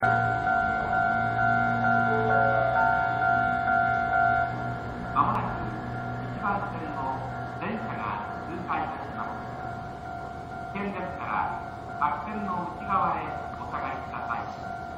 まもなく1番線の電車が通過いたします。危険ですからバック線の内側へお下がりください。